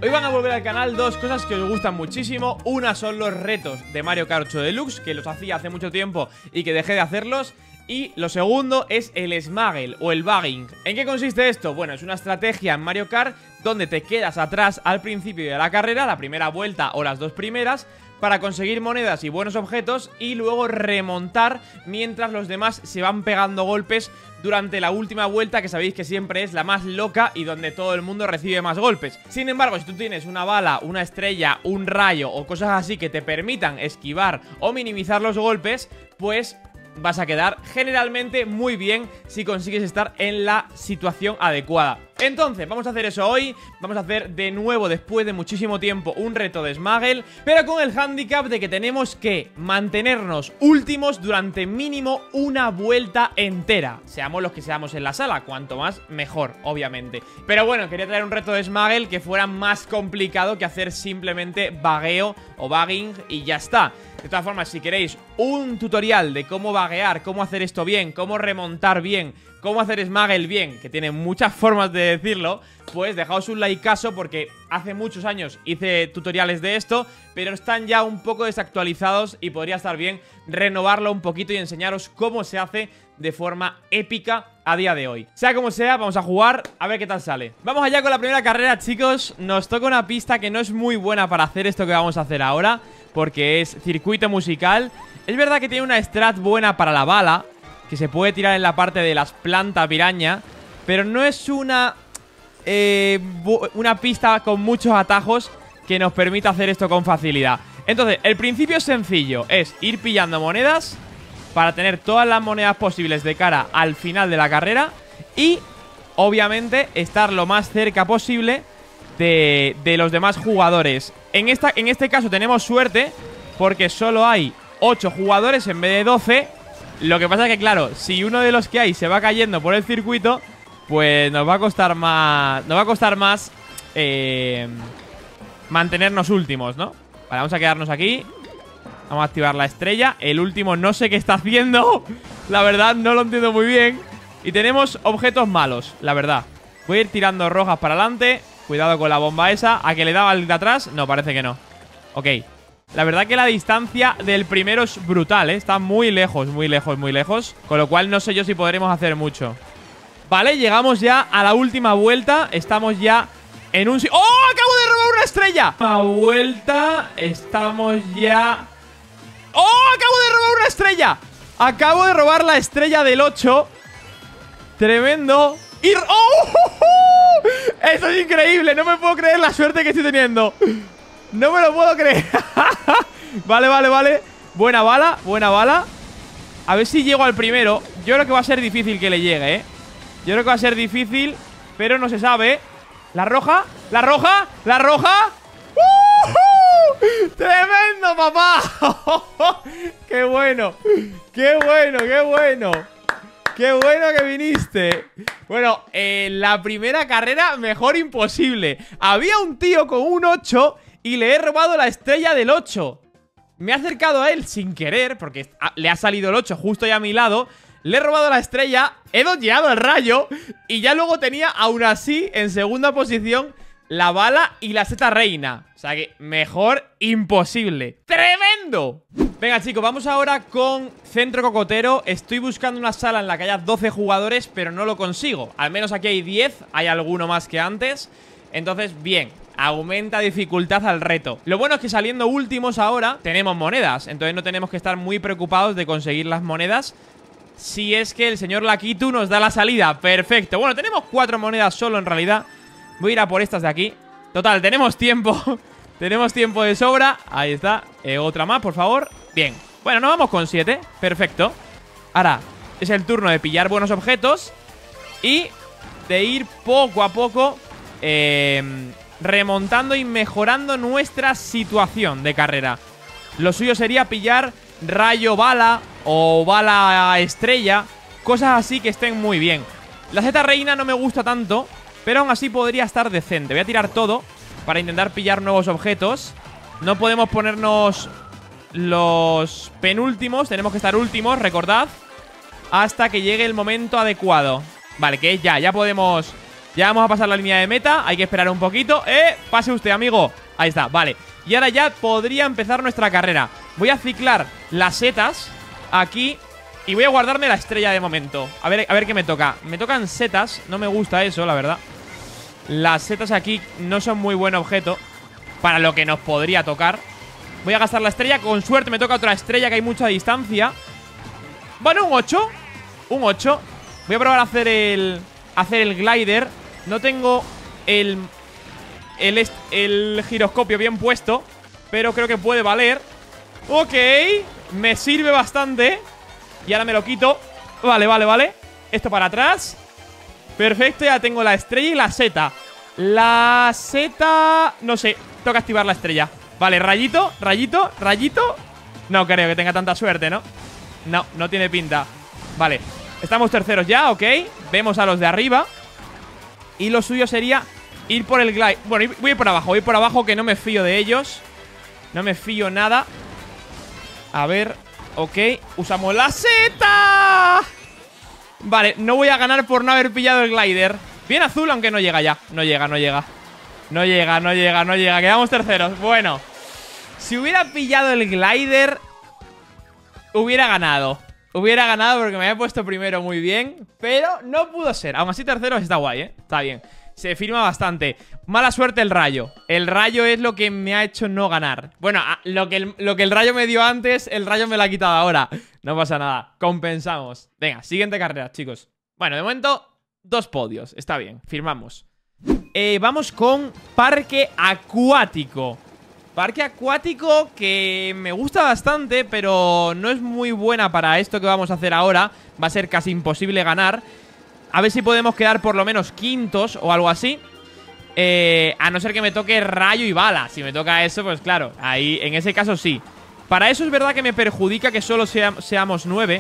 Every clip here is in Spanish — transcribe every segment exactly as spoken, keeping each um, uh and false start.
Hoy van a volver al canal dos cosas que os gustan muchísimo. Una son los retos de Mario Kart ocho Deluxe, que los hacía hace mucho tiempo y que dejé de hacerlos. Y lo segundo es el Smuggle o el Bugging. ¿En qué consiste esto? Bueno, es una estrategia en Mario Kart donde te quedas atrás al principio de la carrera, la primera vuelta o las dos primeras, para conseguir monedas y buenos objetos y luego remontar mientras los demás se van pegando golpes durante la última vuelta, que sabéis que siempre es la más loca y donde todo el mundo recibe más golpes. Sin embargo, si tú tienes una bala, una estrella, un rayo o cosas así que te permitan esquivar o minimizar los golpes, pues vas a quedar generalmente muy bien si consigues estar en la situación adecuada. Entonces, vamos a hacer eso hoy. Vamos a hacer de nuevo, después de muchísimo tiempo, un reto de Smuggle, pero con el handicap de que tenemos que mantenernos últimos durante mínimo una vuelta entera. Seamos los que seamos en la sala, cuanto más mejor, obviamente. Pero bueno, quería traer un reto de Smuggle que fuera más complicado que hacer simplemente bagueo o bugging y ya está. De todas formas, si queréis un tutorial de cómo baguear, cómo hacer esto bien, cómo remontar bien, cómo hacer Smuggle bien, que tiene muchas formas de decirlo, pues dejaos un likeazo porque hace muchos años hice tutoriales de esto, pero están ya un poco desactualizados y podría estar bien renovarlo un poquito y enseñaros cómo se hace de forma épica a día de hoy. Sea como sea, vamos a jugar a ver qué tal sale. Vamos allá con la primera carrera, chicos. Nos toca una pista que no es muy buena para hacer esto que vamos a hacer ahora, porque es circuito musical. Es verdad que tiene una strat buena para la bala, que se puede tirar en la parte de las plantas piraña, pero no es una eh, una pista con muchos atajos que nos permita hacer esto con facilidad. Entonces, el principio es sencillo, es ir pillando monedas para tener todas las monedas posibles de cara al final de la carrera y, obviamente, estar lo más cerca posible de, de los demás jugadores. En, esta, en este caso tenemos suerte porque solo hay ocho jugadores en vez de doce. Lo que pasa es que, claro, si uno de los que hay se va cayendo por el circuito, pues nos va a costar más Nos va a costar más eh, mantenernos últimos, ¿no? Vale, vamos a quedarnos aquí. Vamos a activar la estrella. El último no sé qué está haciendo. La verdad, no lo entiendo muy bien. Y tenemos objetos malos, la verdad. Voy a ir tirando rojas para adelante. Cuidado con la bomba esa. ¿A que le daba al de atrás? No, parece que no. Ok. La verdad que la distancia del primero es brutal, ¿eh? Está muy lejos, muy lejos, muy lejos. Con lo cual no sé yo si podremos hacer mucho. Vale, llegamos ya a la última vuelta. Estamos ya en un... ¡Oh! ¡Acabo de robar una estrella! Última vuelta. Estamos ya... ¡Oh! ¡Acabo de robar una estrella! Acabo de robar la estrella del ocho. Tremendo. Y... ¡Oh! Esto es increíble. No me puedo creer la suerte que estoy teniendo. No me lo puedo creer. Vale, vale, vale. Buena bala, buena bala. A ver si llego al primero. Yo creo que va a ser difícil que le llegue, ¿eh? Yo creo que va a ser difícil, pero no se sabe. La roja, la roja, la roja. ¡Uh! ¡Tremendo, papá! ¡Qué bueno! ¡Qué bueno, qué bueno! ¡Qué bueno que viniste! Bueno, en la primera carrera mejor imposible. Había un tío con un ocho y le he robado la estrella del ocho. Me he acercado a él sin querer, porque le ha salido el ocho justo ya a mi lado. Le he robado la estrella, he dodgeado el rayo y ya luego tenía, aún así, en segunda posición, la bala y la seta reina. O sea que mejor imposible. ¡Tremendo! Venga, chicos, vamos ahora con Centro Cocotero. Estoy buscando una sala en la que haya doce jugadores, pero no lo consigo. Al menos aquí hay diez, hay alguno más que antes. Entonces, bien, aumenta dificultad al reto. Lo bueno es que saliendo últimos ahora tenemos monedas, entonces no tenemos que estar muy preocupados de conseguir las monedas si es que el señor Lakitu nos da la salida. Perfecto. Bueno, tenemos cuatro monedas solo en realidad. Voy a ir a por estas de aquí. Total, tenemos tiempo. Tenemos tiempo de sobra. Ahí está. Eh, otra más, por favor. Bien. Bueno, nos vamos con siete. Perfecto. Ahora es el turno de pillar buenos objetos y de ir poco a poco eh, remontando y mejorando nuestra situación de carrera. Lo suyo sería pillar rayo bala o bala estrella, cosas así que estén muy bien. La seta reina no me gusta tanto, pero aún así podría estar decente. Voy a tirar todo para intentar pillar nuevos objetos. No podemos ponernos los penúltimos, tenemos que estar últimos, recordad, hasta que llegue el momento adecuado. Vale, que ya, ya podemos Ya vamos a pasar la línea de meta. Hay que esperar un poquito. ¡Eh! Pase usted, amigo. Ahí está, vale. Y ahora ya podría empezar nuestra carrera. Voy a ciclar las setas aquí y voy a guardarme la estrella de momento. A ver, a ver qué me toca. Me tocan setas. No me gusta eso, la verdad. Las setas aquí no son muy buen objeto para lo que nos podría tocar. Voy a gastar la estrella. Con suerte me toca otra estrella, que hay mucha distancia. Bueno, un ocho. Un ocho. Voy a probar a hacer el... Hacer el glider. No tengo el... El, el giroscopio bien puesto, pero creo que puede valer. Ok. Me sirve bastante. Y ahora me lo quito. Vale, vale, vale. Esto para atrás. Perfecto, ya tengo la estrella y la seta. La seta... No sé, toca activar la estrella. Vale, rayito, rayito, rayito. No creo que tenga tanta suerte, ¿no? No, no tiene pinta. Vale, estamos terceros ya, ok. Vemos a los de arriba. Y lo suyo sería ir por el glide. Bueno, voy a ir por abajo, voy por abajo, que no me fío de ellos. No me fío nada. A ver, ok. Usamos la seta. Vale, no voy a ganar por no haber pillado el glider. Bien azul, aunque no llega ya. No llega, no llega. No llega, no llega, no llega. Quedamos terceros. Bueno, si hubiera pillado el glider, hubiera ganado. Hubiera ganado porque me había puesto primero muy bien, pero no pudo ser. Aún así terceros está guay, ¿eh? Está bien. Se firma bastante. Mala suerte el rayo. El rayo es lo que me ha hecho no ganar. Bueno, lo que el, lo que el rayo me dio antes, el rayo me lo ha quitado ahora. No pasa nada, compensamos. Venga, siguiente carrera, chicos. Bueno, de momento, dos podios. Está bien, firmamos. eh, Vamos con parque acuático. Parque acuático que me gusta bastante, pero no es muy buena para esto que vamos a hacer ahora. Va a ser casi imposible ganar. A ver si podemos quedar por lo menos quintos o algo así. eh, A no ser que me toque rayo y bala. Si me toca eso, pues claro, ahí en ese caso sí. Para eso es verdad que me perjudica que solo sea, seamos nueve.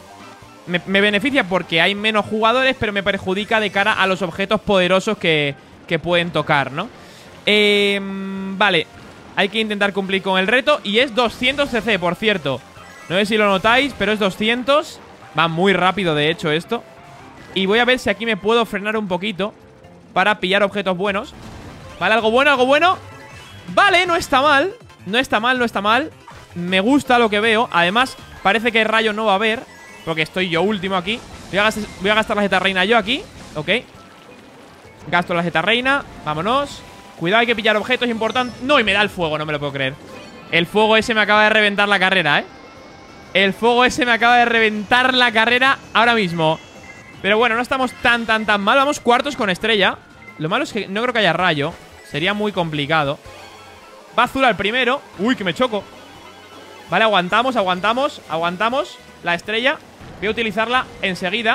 me, me beneficia porque hay menos jugadores, pero me perjudica de cara a los objetos poderosos que, que pueden tocar, ¿no? Eh, vale, hay que intentar cumplir con el reto. Y es doscientos C C, por cierto. No sé si lo notáis, pero es doscientos. Va muy rápido, de hecho, esto. Y voy a ver si aquí me puedo frenar un poquito para pillar objetos buenos. Vale, algo bueno, algo bueno. Vale, no está mal. No está mal, no está mal. Me gusta lo que veo. Además, parece que rayo no va a haber, porque estoy yo último aquí. Voy a gastar, voy a gastar la Zeta Reina yo aquí. Ok. Gasto la Zeta Reina. Vámonos. Cuidado, hay que pillar objetos importantes. No, y me da el fuego, no me lo puedo creer. El fuego ese me acaba de reventar la carrera, ¿eh? El fuego ese me acaba de reventar la carrera ahora mismo. Pero bueno, no estamos tan, tan, tan mal. Vamos cuartos con estrella. Lo malo es que no creo que haya rayo. Sería muy complicado. Va azul al primero. Uy, que me choco. Vale, aguantamos, aguantamos, aguantamos la estrella. Voy a utilizarla enseguida.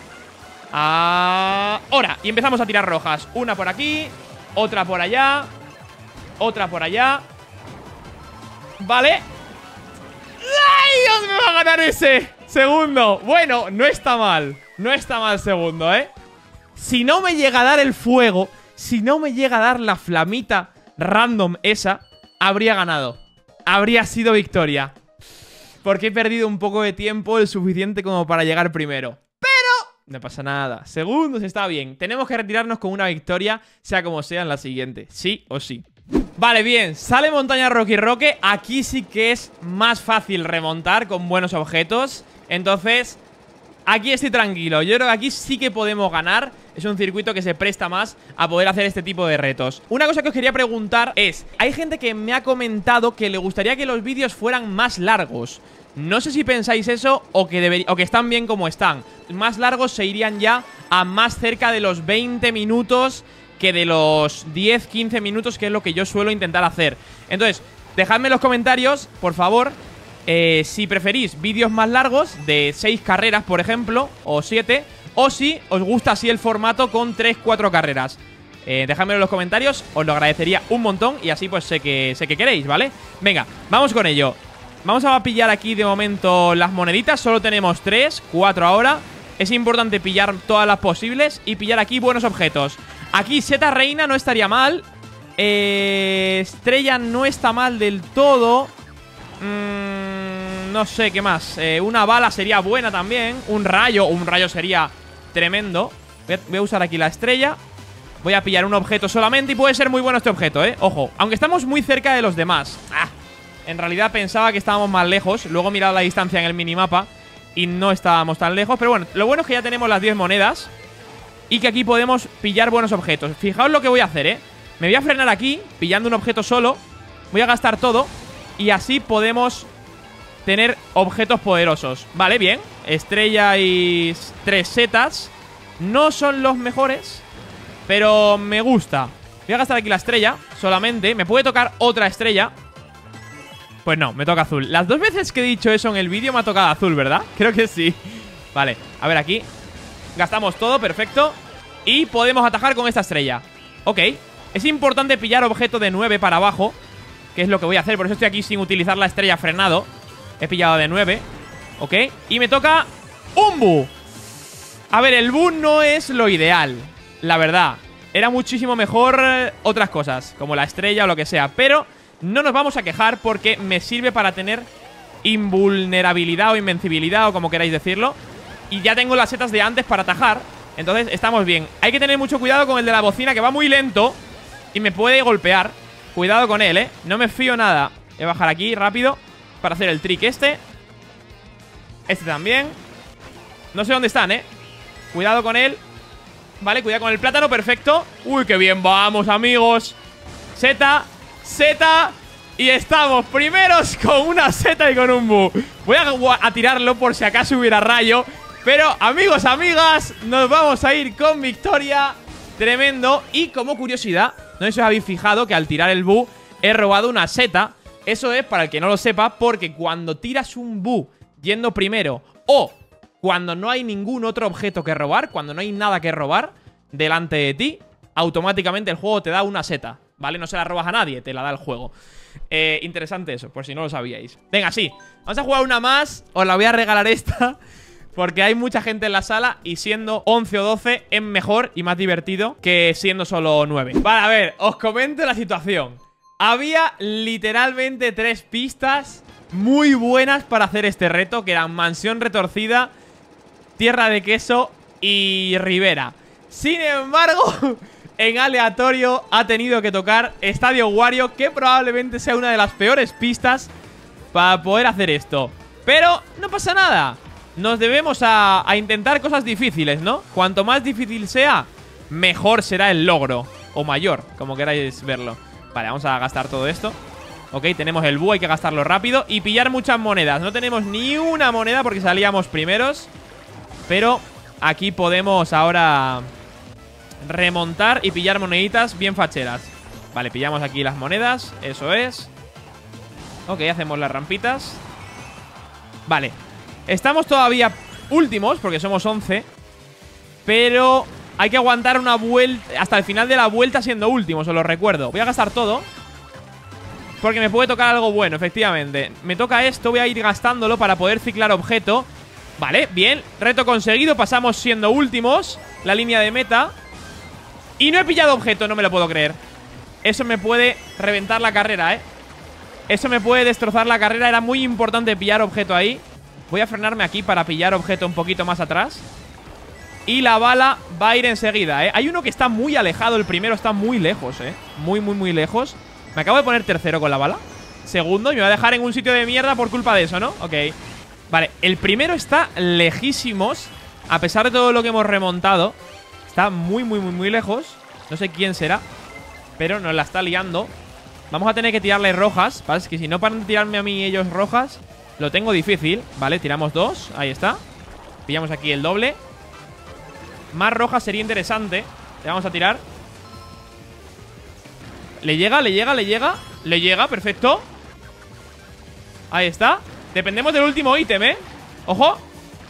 Ahora. Y empezamos a tirar rojas. Una por aquí, otra por allá, otra por allá. Vale. ¡Ay, Dios, me va a ganar ese! Segundo. Bueno, no está mal. No está mal segundo, ¿eh? Si no me llega a dar el fuego, si no me llega a dar la flamita random esa, habría ganado. Habría sido victoria. Porque he perdido un poco de tiempo, el suficiente como para llegar primero. Pero no pasa nada. Segundos está bien. Tenemos que retirarnos con una victoria, sea como sea en la siguiente. Sí o sí. Vale, bien. Sale montaña Rocky Roque. Aquí sí que es más fácil remontar con buenos objetos. Entonces, aquí estoy tranquilo. Yo creo que aquí sí que podemos ganar. Es un circuito que se presta más a poder hacer este tipo de retos. Una cosa que os quería preguntar es: hay gente que me ha comentado que le gustaría que los vídeos fueran más largos. No sé si pensáis eso o que, o que están bien como están. Más largos se irían ya a más cerca de los veinte minutos que de los diez, quince minutos, que es lo que yo suelo intentar hacer. Entonces, dejadme en los comentarios, por favor, eh, si preferís vídeos más largos, de seis carreras, por ejemplo, o siete, o si os gusta así el formato con tres, cuatro carreras. Eh, dejadmelo en los comentarios, os lo agradecería un montón y así pues sé que, sé que queréis, ¿vale? Venga, vamos con ello. Vamos a pillar aquí de momento las moneditas. Solo tenemos tres, cuatro ahora. Es importante pillar todas las posibles y pillar aquí buenos objetos. Aquí Zeta Reina no estaría mal. eh, Estrella no está mal del todo. mm, No sé, ¿qué más? Eh, una bala sería buena también. Un rayo, un rayo sería tremendo. Voy a, voy a usar aquí la estrella. Voy a pillar un objeto solamente y puede ser muy bueno este objeto, ¿eh? Ojo, aunque estamos muy cerca de los demás. Ah, en realidad pensaba que estábamos más lejos. Luego he mirado la distancia en el minimapa y no estábamos tan lejos. Pero bueno, lo bueno es que ya tenemos las diez monedas y que aquí podemos pillar buenos objetos. Fijaos lo que voy a hacer, ¿eh? Me voy a frenar aquí, pillando un objeto solo. Voy a gastar todo y así podemos tener objetos poderosos. Vale, bien. Estrella y tres setas. No son los mejores, pero me gusta. Voy a gastar aquí la estrella solamente. ¿Me puede tocar otra estrella? Pues no, me toca azul. Las dos veces que he dicho eso en el vídeo me ha tocado azul, ¿verdad? Creo que sí. Vale, a ver aquí. Gastamos todo, perfecto. Y podemos atajar con esta estrella. Ok. Es importante pillar objeto de nueve para abajo, que es lo que voy a hacer. Por eso estoy aquí sin utilizar la estrella frenado. He pillado de nueve. Ok. Y me toca un Bu. A ver, el Bu no es lo ideal, la verdad. Era muchísimo mejor eh, otras cosas, como la estrella o lo que sea. Pero no nos vamos a quejar porque me sirve para tener invulnerabilidad o invencibilidad, o como queráis decirlo. Y ya tengo las setas de antes para atajar. Entonces estamos bien. Hay que tener mucho cuidado con el de la bocina, que va muy lento y me puede golpear. Cuidado con él, ¿eh? No me fío nada. Voy a bajar aquí rápido para hacer el trick este. Este también. No sé dónde están, ¿eh? Cuidado con él. Vale, cuidado con el plátano, perfecto. Uy, qué bien, vamos, amigos. Seta, seta. Y estamos primeros con una seta y con un Bu. Voy a, a tirarlo por si acaso hubiera rayo. Pero, amigos, amigas, nos vamos a ir con victoria. Tremendo. Y como curiosidad, no sé si os habéis fijado que al tirar el Bu he robado una seta. Eso es, para el que no lo sepa, porque cuando tiras un Bu yendo primero o cuando no hay ningún otro objeto que robar, cuando no hay nada que robar delante de ti, automáticamente el juego te da una seta, ¿vale? No se la robas a nadie, te la da el juego. eh, Interesante eso, por si no lo sabíais. Venga, sí, vamos a jugar una más. Os la voy a regalar esta porque hay mucha gente en la sala y siendo once o doce es mejor y más divertido que siendo solo nueve. Vale, a ver, os comento la situación. Había literalmente tres pistas muy buenas para hacer este reto, que eran Mansión Retorcida, Tierra de Queso y Rivera. Sin embargo, en aleatorio ha tenido que tocar Estadio Wario, que probablemente sea una de las peores pistas para poder hacer esto. Pero no pasa nada. Nos debemos a, a intentar cosas difíciles, ¿no? Cuanto más difícil sea, mejor será el logro. O mayor, como queráis verlo. Vale, vamos a gastar todo esto. Ok, tenemos el Bu, hay que gastarlo rápido y pillar muchas monedas. No tenemos ni una moneda porque salíamos primeros, pero aquí podemos ahora remontar y pillar moneditas bien facheras. Vale, pillamos aquí las monedas, eso es. Ok, hacemos las rampitas. Vale, estamos todavía últimos porque somos once, pero hay que aguantar una vuelta hasta el final de la vuelta siendo últimos, os lo recuerdo. Voy a gastar todo porque me puede tocar algo bueno, efectivamente. Me toca esto, voy a ir gastándolo para poder ciclar objeto. Vale, bien, reto conseguido. Pasamos siendo últimos la línea de meta. Y no he pillado objeto, no me lo puedo creer. Eso me puede reventar la carrera, eh Eso me puede destrozar la carrera. Era muy importante pillar objeto ahí. Voy a frenarme aquí para pillar objeto un poquito más atrás. Y la bala va a ir enseguida, eh Hay uno que está muy alejado, el primero está muy lejos, eh Muy, muy, muy lejos. Me acabo de poner tercero con la bala. Segundo, y me voy a dejar en un sitio de mierda por culpa de eso, ¿no? Ok. Vale, el primero está lejísimos. A pesar de todo lo que hemos remontado, está muy, muy, muy, muy lejos. No sé quién será, pero nos la está liando. Vamos a tener que tirarle rojas, ¿vale? Es que si no paran de tirarme a mí ellos rojas, lo tengo difícil. Vale, tiramos dos, ahí está. Pillamos aquí el doble. Más rojas sería interesante. Le vamos a tirar. ¿Le llega? ¿Le llega? ¿Le llega? ¿Le llega? Perfecto. Ahí está. Dependemos del último ítem, ¿eh? ¡Ojo!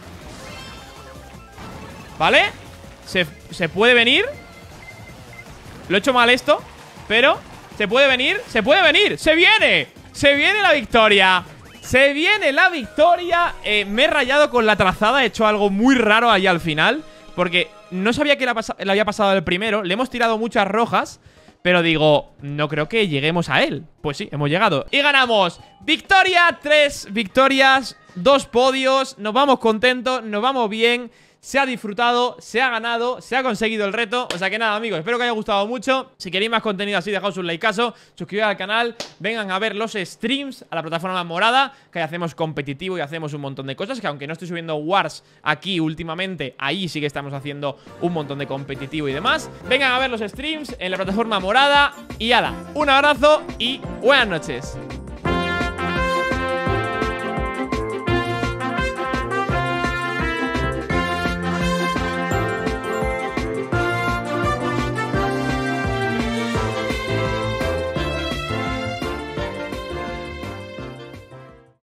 ¿Vale? Se, se puede venir. Lo he hecho mal esto, pero se puede venir. ¡Se puede venir! ¡Se viene! ¡Se viene la victoria! ¡Se viene la victoria! Eh, me he rayado con la trazada. He hecho algo muy raro ahí al final, porque no sabía que le, le había pasado al primero. Le hemos tirado muchas rojas, pero digo, no creo que lleguemos a él. Pues sí, hemos llegado. Y ganamos. Victoria, tres victorias, dos podios. Nos vamos contentos, nos vamos bien. se ha disfrutado, se ha ganado, se ha conseguido el reto. O sea que nada, amigos, espero que haya gustado mucho. Si queréis más contenido así, dejaos un likeazo, suscribiros al canal, vengan a ver los streams a la plataforma morada, que ahí hacemos competitivo y hacemos un montón de cosas, que aunque no estoy subiendo Wars aquí últimamente, ahí sí que estamos haciendo un montón de competitivo y demás. Vengan a ver los streams en la plataforma morada y ala, un abrazo y buenas noches.